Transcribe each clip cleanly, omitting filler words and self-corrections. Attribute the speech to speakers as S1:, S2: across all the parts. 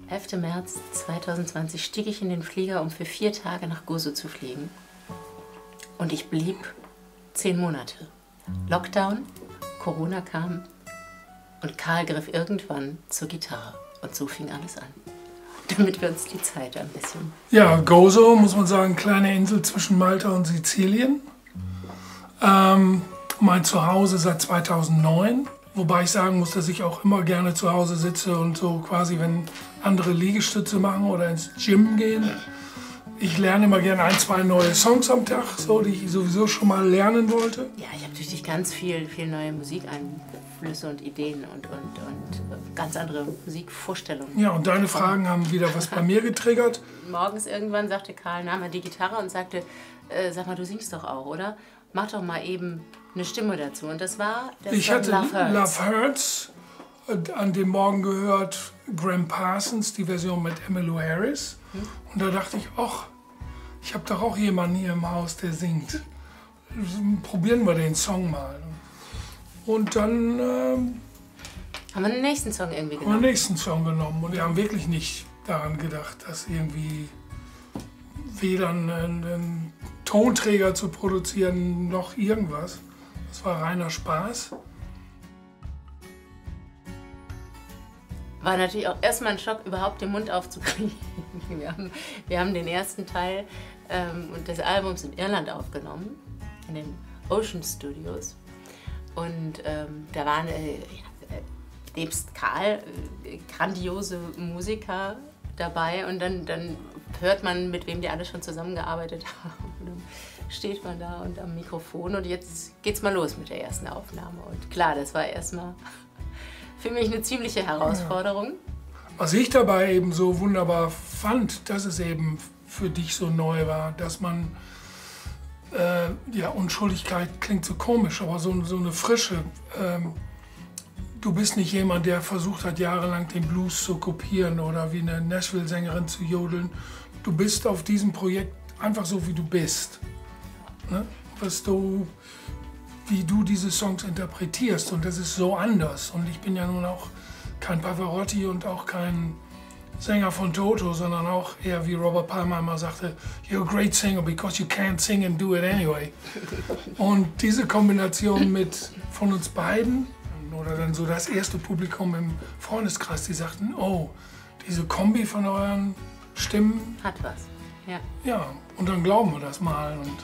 S1: 11. März 2020 stieg ich in den Flieger, um für 4 Tage nach Gozo zu fliegen. Und ich blieb 10 Monate. Lockdown, Corona kam und Karl griff irgendwann zur Gitarre. Und so fing alles an. Damit wir uns die Zeit ein bisschen...
S2: Ja, Gozo, muss man sagen, kleine Insel zwischen Malta und Sizilien. Mein Zuhause seit 2009. Wobei ich sagen muss, dass ich auch immer gerne zu Hause sitze und so quasi, wenn andere Liegestütze machen oder ins Gym gehen. Ich lerne immer gerne 1, 2 neue Songs am Tag, so, die ich sowieso schon mal lernen wollte.
S1: Ja, ich habe durch dich ganz viel neue Musikeinflüsse und Ideen und ganz andere Musikvorstellungen.
S2: Ja, und deine Fragen haben wieder was bei mir getriggert.
S1: Morgens irgendwann sagte Karl, nahm er die Gitarre und sagte, sag mal, du singst doch auch, oder? Mach doch mal eben eine Stimme dazu. Und das war der
S2: Ich
S1: Song
S2: hatte
S1: Love
S2: Hurts an dem Morgen gehört, Graham Parsons, die Version mit Emmylou Harris. Und da dachte ich, ach, ich habe doch auch jemanden hier im Haus, der singt. Probieren wir den Song mal. Und dann
S1: haben wir den nächsten Song irgendwie genommen.
S2: haben wir den nächsten Song genommen. Und wir haben wirklich nicht daran gedacht, dass irgendwie weder einen Tonträger zu produzieren, noch irgendwas. Das war reiner Spaß.
S1: War natürlich auch erstmal ein Schock, überhaupt den Mund aufzukriegen. Wir haben den ersten Teil des Albums in Irland aufgenommen, in den Ocean Studios. Und da waren nebst Karl grandiose Musiker dabei. Und dann hört man, mit wem die alle schon zusammengearbeitet haben. Und dann steht man da und am Mikrofon und jetzt geht's mal los mit der ersten Aufnahme. Und klar, das war erstmal für mich eine ziemliche Herausforderung.
S2: Was ich dabei eben so wunderbar fand, dass es eben für dich so neu war, dass man, ja, Unschuldigkeit klingt so komisch, aber so eine Frische. Du bist nicht jemand, der versucht hat, jahrelang den Blues zu kopieren oder wie eine Nashville-Sängerin zu jodeln. Du bist auf diesem Projekt einfach so, wie du bist. Ne? Wie du diese Songs interpretierst, und das ist so anders. Und ich bin ja nun auch kein Pavarotti und auch kein Sänger von Toto, sondern auch eher, wie Robert Palmer mal sagte, you're a great singer because you can't sing and do it anyway. Und diese Kombination von uns beiden, oder dann so das erste Publikum im Freundeskreis, die sagten, oh, diese Kombi von euren Stimmen
S1: hat was. Ja.
S2: Ja, und dann glauben wir das mal. Und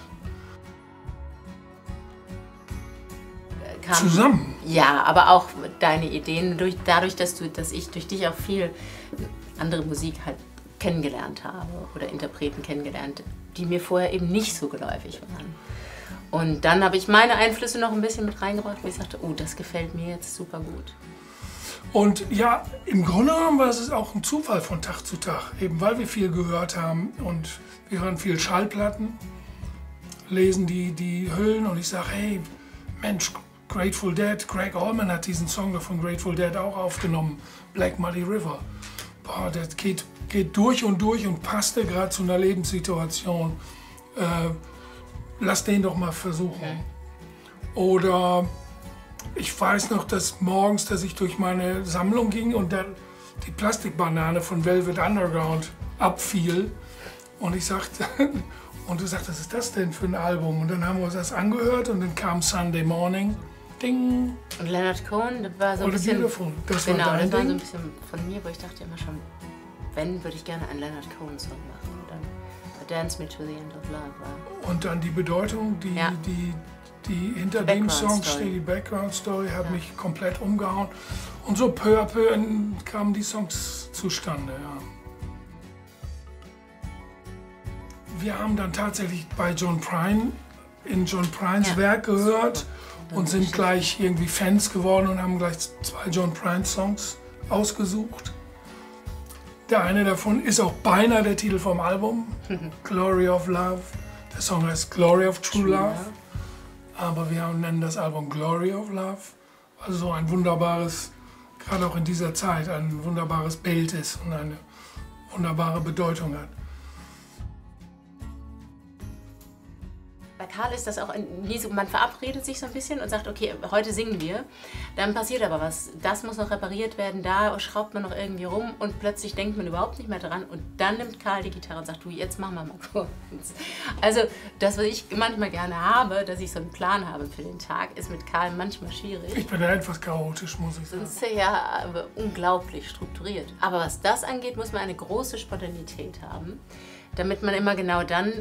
S2: zusammen.
S1: Ja, aber auch deine Ideen, dadurch, dass ich durch dich auch viel andere Musik halt kennengelernt habe oder Interpreten kennengelernt, die mir vorher eben nicht so geläufig waren. Und dann habe ich meine Einflüsse noch ein bisschen mit reingebracht, wo ich sagte, oh, das gefällt mir jetzt super gut.
S2: Und ja, im Grunde genommen war es auch ein Zufall von Tag zu Tag, eben weil wir viel gehört haben und wir hören viel Schallplatten, lesen die Hüllen und ich sage, hey, Mensch, Grateful Dead, Greg Allman hat diesen Song von Grateful Dead auch aufgenommen, Black Muddy River. Boah, das geht durch und passte gerade zu einer Lebenssituation. Lass den doch mal versuchen. Okay. Oder ich weiß noch, dass morgens, dass ich durch meine Sammlung ging und dann die Plastikbanane von Velvet Underground abfiel. Und ich sagte, und du sagst, was ist das denn für ein Album? Und dann haben wir uns das angehört und dann kam Sunday Morning. Ding.
S1: Und Leonard Cohen, das war so ein bisschen...
S2: Beautiful. Das
S1: genau,
S2: war
S1: das war so ein bisschen von mir, wo ich dachte immer schon, wenn, würde ich gerne einen Leonard Cohen Song machen. Und dann Dance Me to the End of Love war.
S2: Und dann die Bedeutung, die hinter dem Song steht, die Background Story, hat mich komplett umgehauen. Und so peu à peu kamen die Songs zustande. Ja. Wir haben dann tatsächlich bei John Prine, in John Prines Werk gehört und sind gleich irgendwie Fans geworden und haben gleich 2 John Prine Songs ausgesucht. Der eine davon ist auch beinahe der Titel vom Album, Glory of Love. Der Song heißt Glory of True Love, aber wir nennen das Album Glory of Love. Also ein wunderbares, gerade auch in dieser Zeit, ein wunderbares Bild ist und eine wunderbare Bedeutung hat.
S1: Karl ist das auch nie so, man verabredet sich so ein bisschen und sagt, okay, heute singen wir. Dann passiert aber was. Das muss noch repariert werden, da schraubt man noch irgendwie rum und plötzlich denkt man überhaupt nicht mehr dran. Und dann nimmt Karl die Gitarre und sagt, du, jetzt machen wir mal kurz. Also das, was ich manchmal gerne habe, dass ich so einen Plan habe für den Tag, ist mit Karl manchmal schwierig.
S2: Ich bin ja etwas chaotisch, muss ich sagen.
S1: Das ist ja unglaublich strukturiert. Aber was das angeht, muss man eine große Spontanität haben, damit man immer genau dann,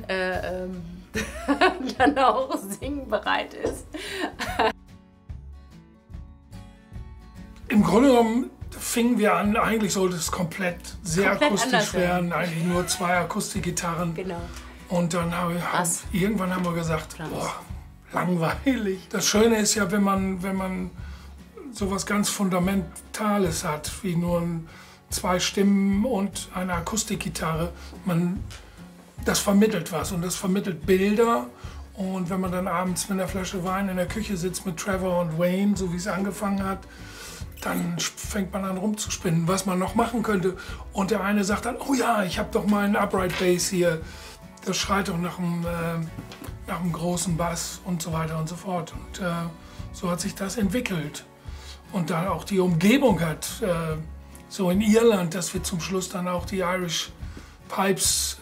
S1: dann auch singbereit ist.
S2: Im Grunde genommen fingen wir an, eigentlich sollte es sehr akustisch werden, eigentlich nur 2 Akustikgitarren.
S1: Genau.
S2: Und dann irgendwann haben wir gesagt, boah, langweilig. Das Schöne ist ja, wenn man sowas ganz Fundamentales hat, wie nur 2 Stimmen und eine Akustikgitarre, das vermittelt was und das vermittelt Bilder. Und wenn man dann abends mit einer Flasche Wein in der Küche sitzt mit Trevor und Wayne, so wie es angefangen hat, dann fängt man an rumzuspinnen, was man noch machen könnte. Und der eine sagt dann, oh ja, ich habe doch mal einen Upright Bass hier. Das schreit doch nach einem großen Bass und so weiter und so fort. Und so hat sich das entwickelt. Und dann auch die Umgebung hat, so in Irland, dass wir zum Schluss dann auch die Irish Pipes,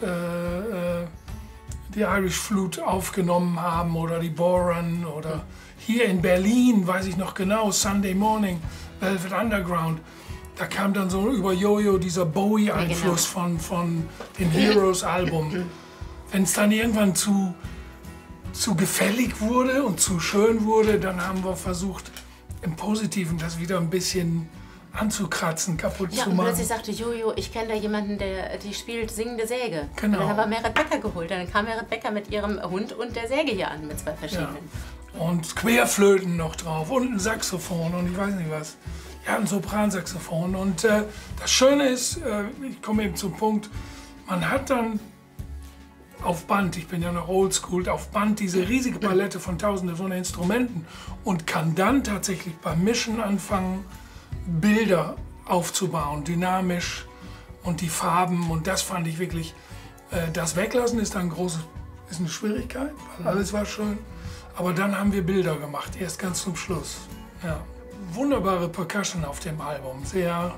S2: die Irish Flute aufgenommen haben oder die Boran oder hier in Berlin, weiß ich noch genau, Sunday Morning, Velvet Underground. Da kam dann so über Jojo dieser Bowie-Einfluss von dem Heroes-Album. Wenn es dann irgendwann zu gefällig wurde und zu schön wurde, dann haben wir versucht, im Positiven das wieder ein bisschen anzukratzen, kaputt zu machen.
S1: Ja, und plötzlich sagte Jojo, ich kenne da jemanden, die spielt singende Säge.
S2: Genau.
S1: Und dann haben wir Merit Becker geholt. Dann kam Merit Becker mit ihrem Hund und der Säge hier an, mit 2 verschiedenen.
S2: Ja. Und Querflöten noch drauf und ein Saxophon und ich weiß nicht was. Ja, ein Sopransaxophon. Und das Schöne ist, ich komme eben zum Punkt, man hat dann auf Band, ich bin ja noch oldschool, auf Band diese riesige Palette von Tausenden von Instrumenten und kann dann tatsächlich beim Mischen anfangen, Bilder aufzubauen, dynamisch und die Farben. Und das fand ich wirklich, das Weglassen ist dann ist eine Schwierigkeit, weil alles war schön. Aber dann haben wir Bilder gemacht, erst ganz zum Schluss. Ja. Wunderbare Percussion auf dem Album, sehr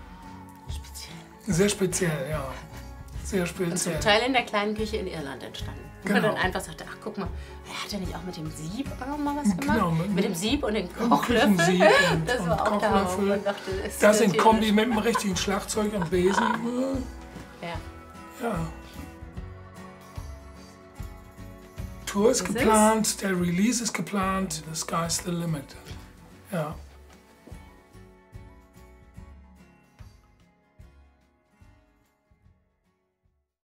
S2: speziell, ja. Sehr speziell.
S1: Und zum Teil in der kleinen Küche in Irland entstanden. Wo man
S2: Genau.
S1: dann einfach sagte, ach guck mal, hat er nicht auch mit dem Sieb auch noch mal was gemacht?
S2: Genau,
S1: mit dem Sieb und den
S2: Sieb
S1: Kochlöffel.
S2: und
S1: Das war auch der Hammer. Man dachte,
S2: Das in Kombi mit dem richtigen Schlagzeug und Besen.
S1: Ja.
S2: Ja. Tour ist geplant, der Release ist geplant, the sky's the limit. Ja.